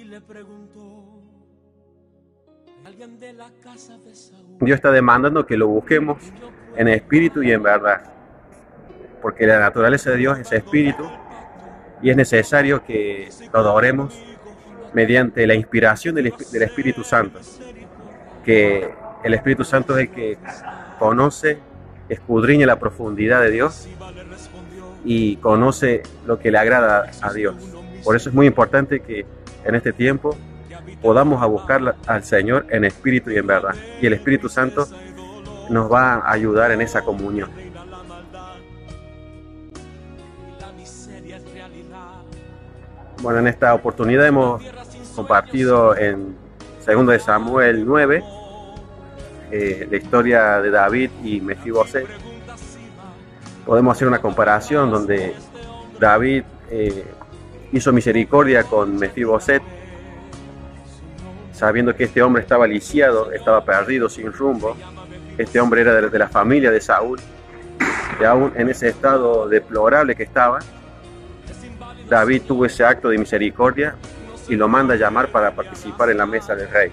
Dios está demandando que lo busquemos en espíritu y en verdad, porque la naturaleza de Dios es espíritu y es necesario que lo adoremos mediante la inspiración del Espíritu Santo, que el Espíritu Santo es el que conoce, escudriña la profundidad de Dios y conoce lo que le agrada a Dios. Por eso es muy importante que en este tiempo podamos a buscar al Señor en espíritu y en verdad. Y el Espíritu Santo nos va a ayudar en esa comunión. Bueno, en esta oportunidad hemos compartido en 2 de Samuel 9 la historia de David y Mefiboset. Podemos hacer una comparación donde David hizo misericordia con Mefiboset, sabiendo que este hombre estaba lisiado, estaba perdido, sin rumbo. Este hombre era de la familia de Saúl, y aún en ese estado deplorable que estaba, David tuvo ese acto de misericordia y lo manda a llamar para participar en la mesa del rey.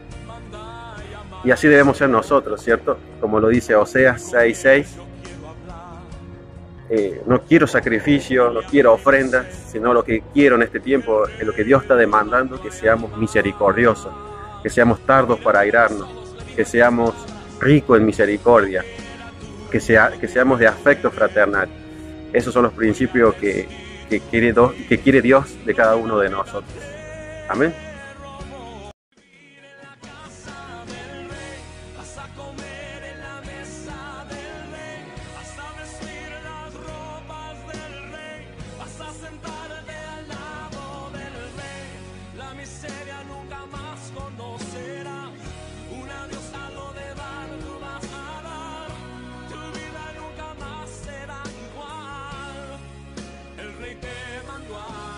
Y así debemos ser nosotros, ¿cierto? Como lo dice Oseas 6:6, no quiero sacrificio, no quiero ofrendas, sino lo que quiero en este tiempo es lo que Dios está demandando, que seamos misericordiosos, que seamos tardos para airarnos, que seamos ricos en misericordia, que seamos de afecto fraternal. Esos son los principios que quiere Dios de cada uno de nosotros. Amén. El rey te mandó a